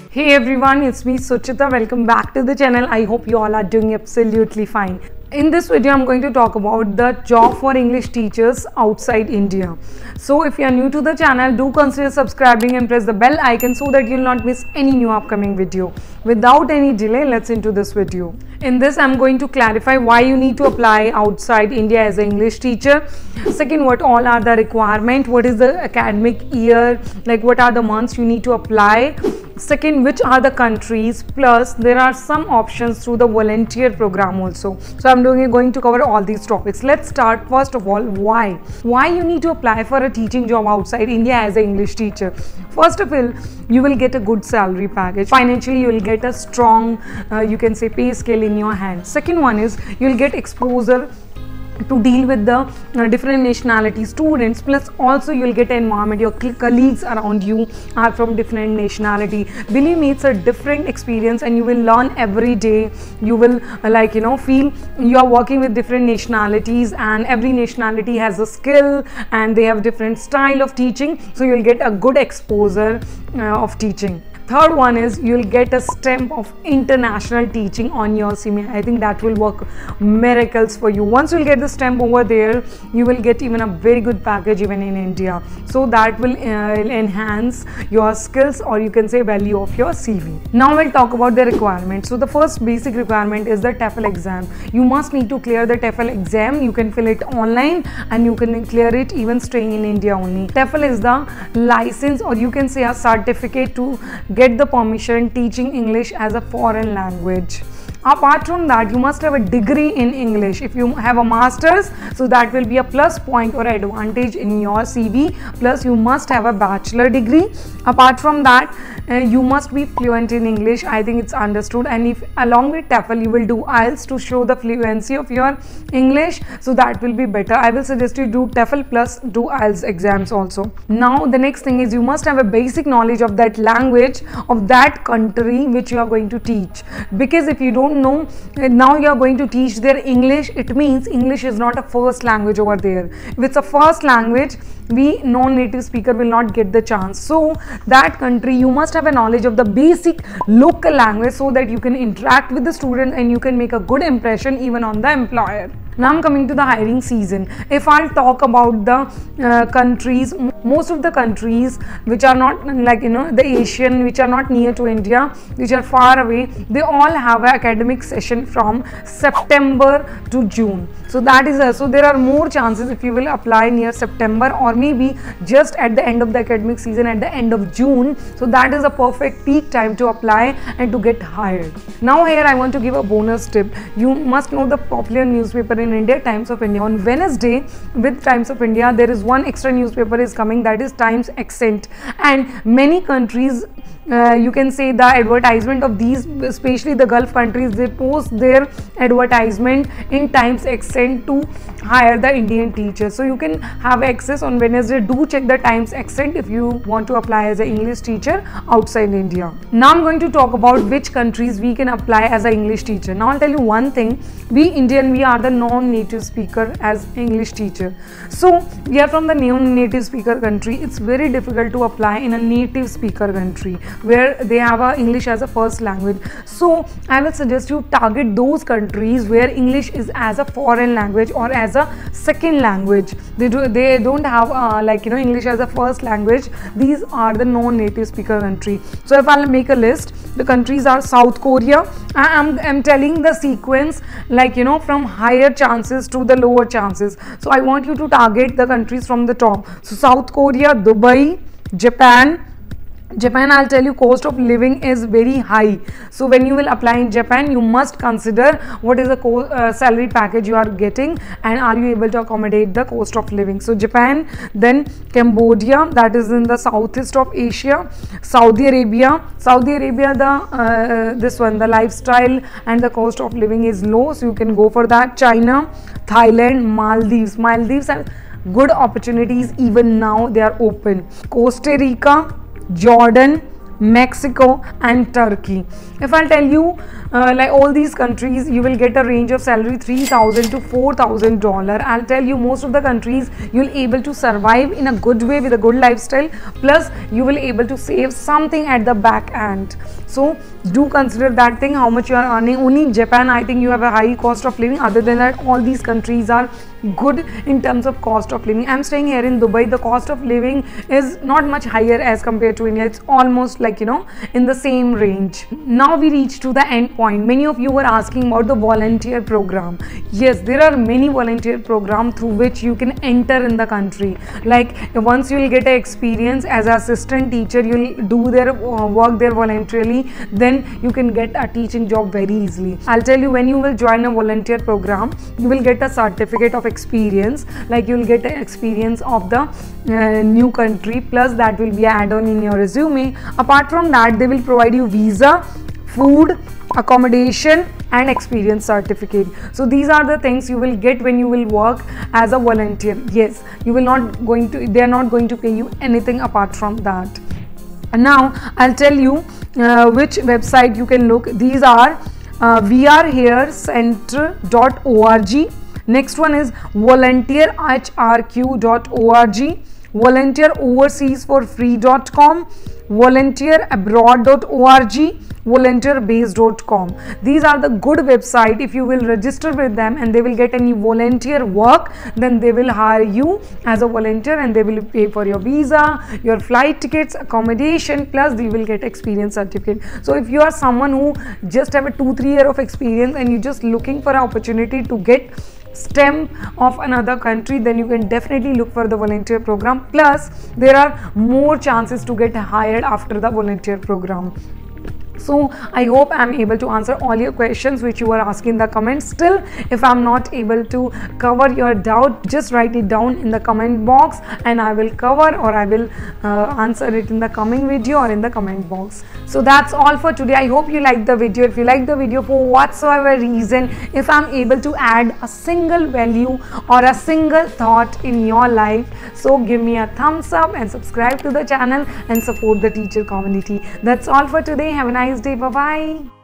Hey everyone, it's me Suchita. Welcome back to the channel. I hope you all are doing absolutely fine. In this video, I'm going to talk about the job for English teachers outside India. So if you are new to the channel, do consider subscribing and press the bell icon so that you'll not miss any new upcoming video. Without any delay, let's into this video. In this, I'm going to clarify why you need to apply outside India as an English teacher. Second, what all are the requirements, what is the academic year, like what are the months you need to apply. Second, which are the countries, plus there are some options through the volunteer program also. So I'm going to cover all these topics. Let's start first of all, why you need to apply for a teaching job outside India as an English teacher. First of all, you will get a good salary package. Financially, you will get a strong you can say pay scale in your hand. Second one is you will get exposure to deal with the different nationality students, plus also you will get an environment, your colleagues around you are from different nationality. Believe me, it's a different experience and you will learn every day. You will feel you are working with different nationalities, and every nationality has a skill and they have different style of teaching, so you will get a good exposure of teaching. Third one is you will get a stamp of international teaching on your CV. I think that will work miracles for you. Once you will get the stamp over there, you will get even a very good package even in India. So that will enhance your skills, or you can say value of your CV. Now we'll talk about the requirements. So the first basic requirement is the TOEFL exam. You must need to clear the TOEFL exam. You can fill it online and you can clear it even staying in India only. TOEFL is the license, or you can say a certificate to get the permission teaching English as a foreign language. Apart from that, you must have a degree in English. If you have a master's, so that will be a plus point or advantage in your CV. Plus you must have a bachelor degree. Apart from that, you must be fluent in English. I think it's understood. And if along with TOEFL you will do IELTS to show the fluency of your English, so that will be better. I will suggest you do TOEFL plus do IELTS exams also. Now the next thing is you must have a basic knowledge of that language of that country which you are going to teach. Because if you don't know, now you are going to teach their English, it means English is not a first language over there. If it's a first language, we non-native speaker will not get the chance. So that country, you must have a knowledge of the basic local language so that you can interact with the student and you can make a good impression even on the employer. Now I'm coming to the hiring season. If I'll talk about the countries, most of the countries which are not the Asian, which are not near to India, which are far away, they all have an academic session from September to June. So that is so there are more chances if you will apply near September, or maybe just at the end of the academic season at the end of June. So that is a perfect peak time to apply and to get hired. Now here I want to give a bonus tip. You must know the popular newspaper in India, Times of India. On Wednesday with Times of India, there is one extra newspaper is coming, that is Times Accent, and many countries you can say the advertisement of these, especially the Gulf countries, they post their advertisement in Times Accent to hire the Indian teachers. So you can have access on Wednesday. Do check the Times Accent if you want to apply as an English teacher outside India. Now I'm going to talk about which countries we can apply as an English teacher. Now I'll tell you one thing, we Indian, we are the non-native speaker as English teacher. So we are from the non-native speaker country. It's very difficult to apply in a native speaker country where they have English as a first language. So I will suggest you target those countries where English is as a foreign language or as a second language. They don't have English as a first language. These are the non-native speaker country. So if I'll make a list, the countries are South Korea. I'm telling the sequence from higher chances to the lower chances. So I want you to target the countries from the top. So South Korea, Dubai, Japan, I'll tell you cost of living is very high. So when you will apply in Japan, you must consider what is the salary package you are getting and are you able to accommodate the cost of living. So Japan, then Cambodia, that is in the southeast of Asia. Saudi Arabia, the lifestyle and the cost of living is low, so you can go for that. China, Thailand, Maldives have good opportunities even now, they are open. Costa Rica, Jordan, Mexico and Turkey. If I'll tell you like all these countries, you will get a range of salary $3,000 to $4,000. I'll tell you most of the countries you'll able to survive in a good way with a good lifestyle, plus you will able to save something at the back end. So do consider that thing, how much you are earning. Only Japan, I think you have a high cost of living. Other than that, all these countries are good in terms of cost of living. I'm staying here in Dubai. The cost of living is not much higher as compared to India. It's almost like, you know, in the same range. Now we reach to the end point. Many of you were asking about the volunteer program. Yes, there are many volunteer programs through which you can enter in the country. Like once you will get an experience as an assistant teacher, you will do their work there voluntarily, then you can get a teaching job very easily. I'll tell you, when you will join a volunteer program, you will get a certificate of experience, like you will get an experience of the new country, plus that will be add-on in your resume. Apart from that, they will provide you visa, food, accommodation and experience certificate. So these are the things you will get when you will work as a volunteer. Yes, you will not going to, they are not going to pay you anything apart from that. And now I'll tell you which website you can look. These are weareherecenter.org. Next one is volunteerhrq.org, volunteeroverseasforfree.com, volunteerabroad.org, volunteerbase.com. These are the good website. If you will register with them and they will get any volunteer work, then they will hire you as a volunteer and they will pay for your visa, your flight tickets, accommodation, plus you will get experience certificate. So if you are someone who just have a 2-3 year of experience and you're just looking for an opportunity to get STEM of another country, then you can definitely look for the volunteer program. Plus there are more chances to get hired after the volunteer program. So I hope I'm able to answer all your questions which you were asking in the comments. Still, if I'm not able to cover your doubt, just write it down in the comment box and I will cover, or I will answer it in the coming video or in the comment box. So that's all for today. I hope you liked the video. If you like the video for whatsoever reason, if I'm able to add a single value or a single thought in your life, so give me a thumbs up and subscribe to the channel and support the teacher community. That's all for today. Have a nice day. Bye bye.